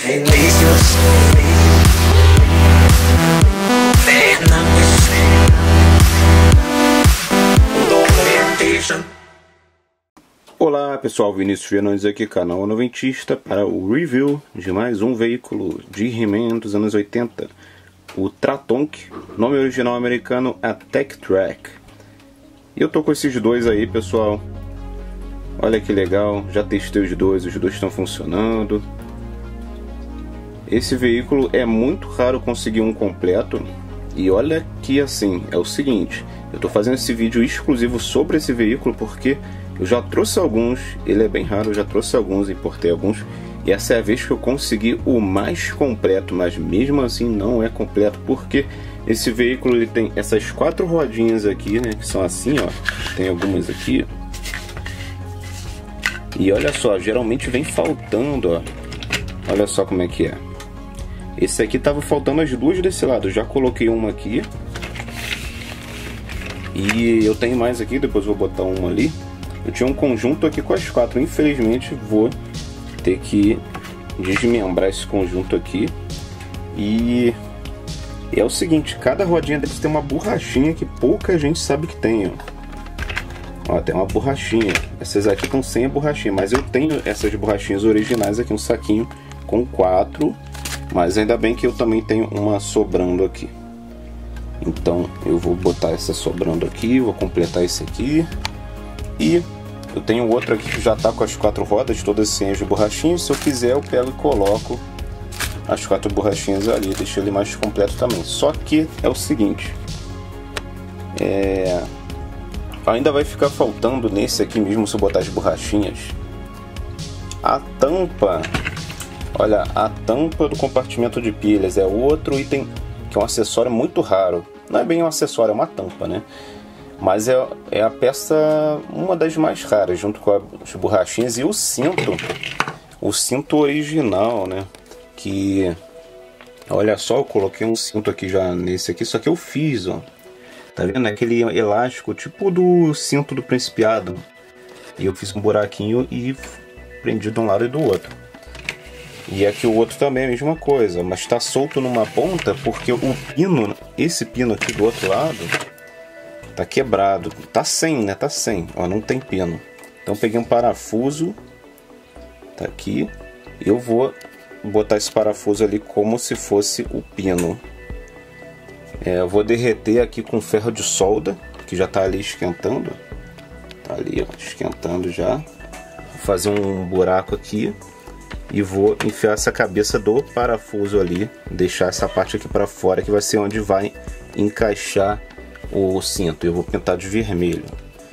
Delicious. Olá pessoal, Vinícius Fernandes aqui, canal Noventista, para o review de mais um veículo de He-Man dos anos 80, o Tratonk, nome original americano Attack Track. E eu tô com esses dois aí, pessoal. Olha que legal, já testei os dois estão funcionando. Esse veículo é muito raro conseguir um completo. E olha que assim, é o seguinte, eu tô fazendo esse vídeo exclusivo sobre esse veículo porque eu já trouxe alguns, ele é bem raro, eu já trouxe alguns, importei alguns. E essa é a vez que eu consegui o mais completo, mas mesmo assim não é completo, porque esse veículo ele tem essas quatro rodinhas aqui, né, que são assim, ó, tem algumas aqui. E olha só, geralmente vem faltando, ó, olha só como é que é. Esse aqui tava faltando as duas desse lado, eu já coloquei uma aqui. E eu tenho mais aqui, depois vou botar uma ali. Eu tinha um conjunto aqui com as quatro, infelizmente vou ter que desmembrar esse conjunto aqui. E é o seguinte, cada rodinha deve ter uma borrachinha que pouca gente sabe que tem, ó. Ó, tem uma borrachinha. Essas aqui estão sem a borrachinha, mas eu tenho essas borrachinhas originais aqui, um saquinho com quatro. Mas ainda bem que eu também tenho uma sobrando aqui. Então eu vou botar essa sobrando aqui, vou completar esse aqui. E eu tenho outro aqui que já está com as quatro rodas, todas sem as borrachinhas. Se eu quiser eu pego e coloco as quatro borrachinhas ali, deixo ele mais completo também. Só que é o seguinte, ainda vai ficar faltando nesse aqui mesmo, se eu botar as borrachinhas, a tampa. Olha, a tampa do compartimento de pilhas é outro item que é um acessório muito raro. Não é bem um acessório, é uma tampa, né? Mas é a peça, uma das mais raras, junto com as borrachinhas. E o cinto original, né? Que, olha só, eu coloquei um cinto aqui já nesse aqui, só que eu fiz, ó. Tá vendo? Aquele elástico, tipo do cinto do Principiado. E eu fiz um buraquinho e prendi de um lado e do outro. E aqui o outro também é a mesma coisa, mas está solto numa ponta porque o pino, esse pino aqui do outro lado, tá quebrado. Tá sem, né? Tá sem. Ó, não tem pino. Então peguei um parafuso, tá aqui. Eu vou botar esse parafuso ali como se fosse o pino. Eu vou derreter aqui com ferro de solda, que já tá ali esquentando. Tá ali, ó, esquentando já. Vou fazer um buraco aqui. E vou enfiar essa cabeça do parafuso ali, deixar essa parte aqui para fora, que vai ser onde vai encaixar o cinto. Eu vou pintar de vermelho.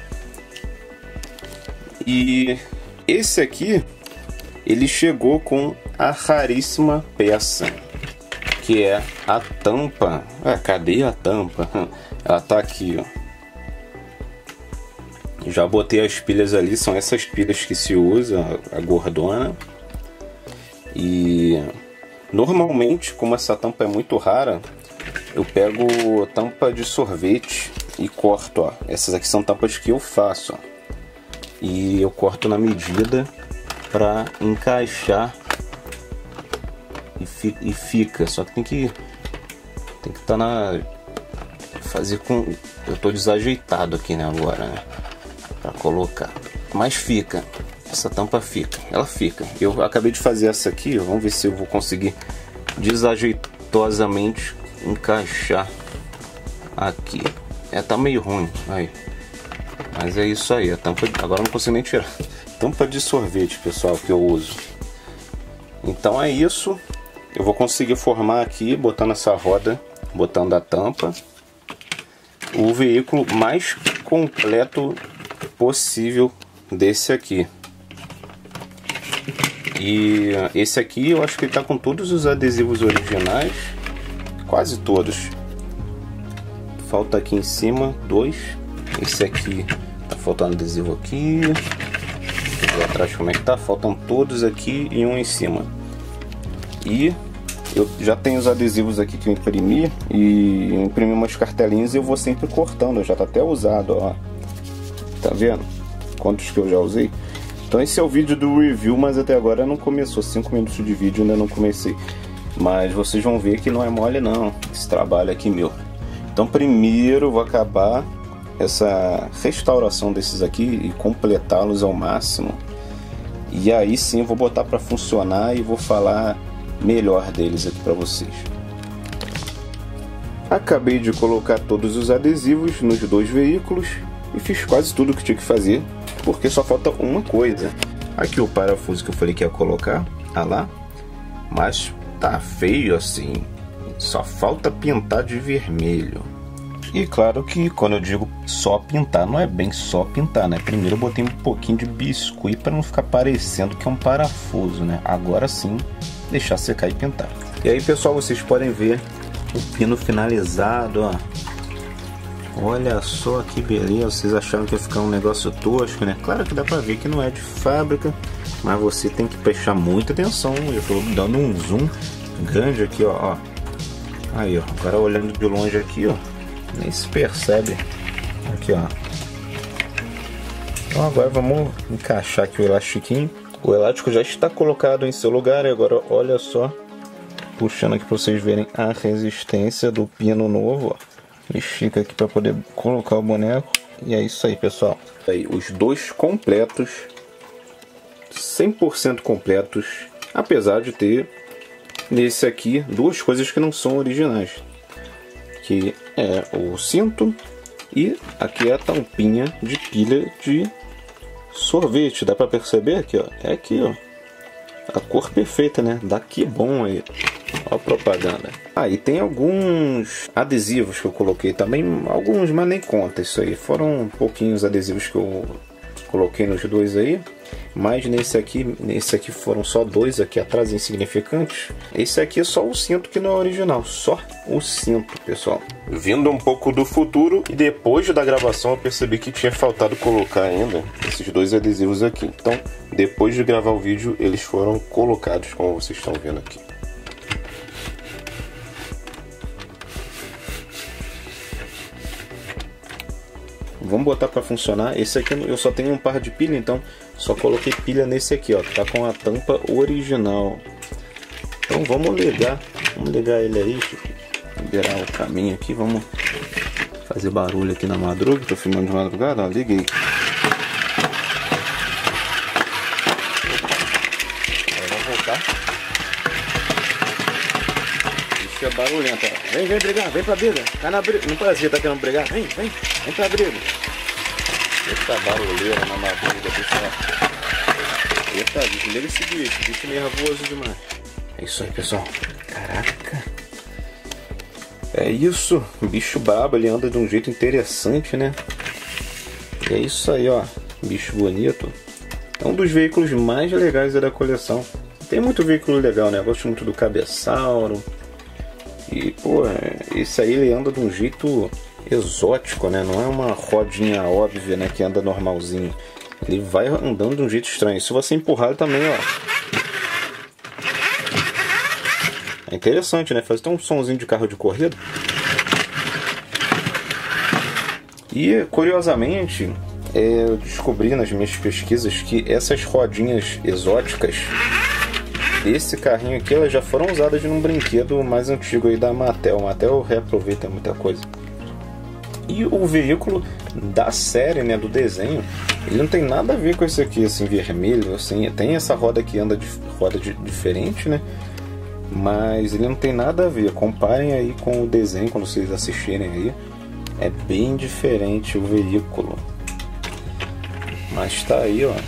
E esse aqui, ele chegou com a raríssima peça, que é a tampa. Cadê a tampa? Ela tá aqui, ó. Já botei as pilhas ali, são essas pilhas que se usa, a gordona. E normalmente, como essa tampa é muito rara, eu pego tampa de sorvete e corto, ó. Essas aqui são tampas que eu faço, ó. E eu corto na medida para encaixar e fica. Só que tem que estar fazer com. Eu tô desajeitado aqui, né, agora, né, para colocar. Mas fica. Essa tampa fica, ela fica. Eu acabei de fazer essa aqui, vamos ver se eu vou conseguir desajeitosamente encaixar aqui. Tá meio ruim, aí. Mas é isso aí, a tampa, agora não consigo nem tirar. Tampa de sorvete, pessoal, que eu uso. Então é isso. Eu vou conseguir formar aqui, botando essa roda, botando a tampa, o veículo mais completo possível desse aqui. E esse aqui eu acho que ele tá com todos os adesivos originais, quase todos. Falta aqui em cima dois. Esse aqui tá faltando adesivo aqui. Vou ver atrás como é que tá. Faltam todos aqui e um em cima. E eu já tenho os adesivos aqui que eu imprimi. E eu imprimi umas cartelinhas e eu vou sempre cortando. Já tá até usado, ó. Tá vendo? Quantos que eu já usei? Então esse é o vídeo do review, mas até agora não começou. 5 minutos de vídeo ainda não comecei. Mas vocês vão ver que não é mole não, esse trabalho aqui meu. Então primeiro eu vou acabar essa restauração desses aqui e completá-los ao máximo. E aí sim eu vou botar para funcionar e vou falar melhor deles aqui para vocês. Acabei de colocar todos os adesivos nos dois veículos e fiz quase tudo que tinha que fazer, porque só falta uma coisa. Aqui o parafuso que eu falei que ia colocar, ah lá, mas tá feio assim, só falta pintar de vermelho. E claro que quando eu digo só pintar, não é bem só pintar, né? Primeiro eu botei um pouquinho de biscuit para não ficar parecendo que é um parafuso, né? Agora sim, deixar secar e pintar. E aí pessoal, vocês podem ver o pino finalizado, ó. Olha só que beleza. Vocês acharam que ia ficar um negócio tosco, né? Claro que dá pra ver que não é de fábrica, mas você tem que prestar muita atenção. Eu tô dando um zoom grande aqui, ó. Aí, ó. Agora olhando de longe aqui, ó, nem se percebe. Aqui, ó. Então agora vamos encaixar aqui o elastiquinho. O elástico já está colocado em seu lugar. E agora olha só, puxando aqui para vocês verem a resistência do pino novo, ó. Estica aqui para poder colocar o boneco. E é isso aí, pessoal. Aí, os dois completos, 100% completos, apesar de ter nesse aqui duas coisas que não são originais, que é o cinto e aqui é a tampinha de pilha de sorvete. Dá para perceber aqui, ó. É aqui, ó. A cor perfeita, né? Daqui bom aí. Ó a propaganda. E tem alguns adesivos que eu coloquei também. Alguns, mas nem conta isso aí. Foram pouquinhos adesivos que eu coloquei nos dois aí. Mas nesse aqui foram só dois aqui atrás, insignificantes. Esse aqui é só o cinto que não é original. Só o cinto, pessoal. Vindo um pouco do futuro, e depois da gravação eu percebi que tinha faltado colocar ainda esses dois adesivos aqui. Então, depois de gravar o vídeo, eles foram colocados, como vocês estão vendo aqui. Vamos botar para funcionar. Esse aqui eu só tenho um par de pilha, então só coloquei pilha nesse aqui, ó, tá com a tampa original. Então vamos ligar ele aí, liberar o caminho aqui, vamos fazer barulho aqui na madruga. Tô filmando de madrugada, ó, liguei. Agora vamos voltar. Bicho é barulhento, ó. Vem brigar, vem pra briga. Tá na briga, não parece que tá querendo brigar. Vem pra briga. Eita barulheira na madruga, pessoal. Eita, desliga esse bicho nervoso demais. É isso aí, pessoal. Caraca. É isso, bicho brabo, ele anda de um jeito interessante, né? E é isso aí, ó. Bicho bonito. É um dos veículos mais legais da coleção. Tem muito veículo legal, né? Eu gosto muito do Cabeçauro. E, pô, esse aí ele anda de um jeito exótico, né? Não é uma rodinha óbvia, né? Que anda normalzinho. Ele vai andando de um jeito estranho. Se você empurrar ele também, ó. É interessante, né? Faz até um sonzinho de carro de corrida. E, curiosamente, eu descobri nas minhas pesquisas que essas rodinhas exóticas, esse carrinho aqui, elas já foram usadas num brinquedo mais antigo aí da Mattel. A Mattel reaproveita muita coisa. E o veículo da série, né, do desenho, ele não tem nada a ver com esse aqui, assim, vermelho, assim. Tem essa roda que anda de roda diferente, né? Mas ele não tem nada a ver. Comparem aí com o desenho quando vocês assistirem aí. É bem diferente o veículo. Mas tá aí, ó.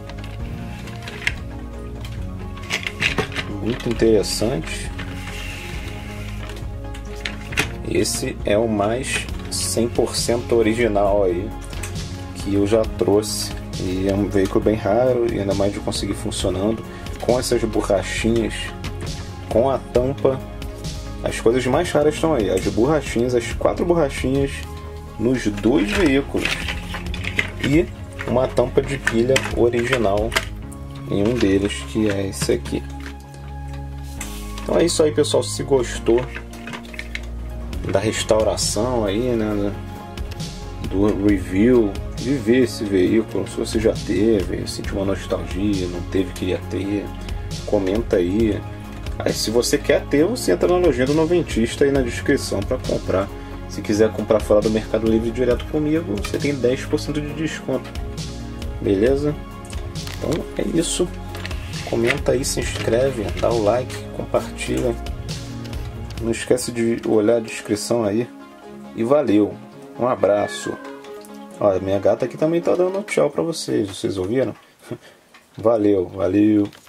Muito interessante. Esse é o mais 100% original aí que eu já trouxe. E é um veículo bem raro, e ainda mais de conseguir funcionando com essas borrachinhas, com a tampa. As coisas mais raras estão aí, as borrachinhas, as 4 borrachinhas nos dois veículos e uma tampa de pilha original em um deles, que é esse aqui. Então é isso aí, pessoal. Se gostou da restauração aí, né, do review, viver esse veículo. Se você já teve, sentiu uma nostalgia, não teve, queria ter, comenta aí. Aí se você quer ter, você entra na lojinha do Noventista aí na descrição para comprar. Se quiser comprar fora do Mercado Livre direto comigo, você tem 10% de desconto. Beleza? Então é isso. Comenta aí, se inscreve, dá o like, compartilha. Não esquece de olhar a descrição aí. E valeu. Um abraço. Olha, minha gata aqui também tá dando tchau pra vocês. Vocês ouviram? Valeu, valeu.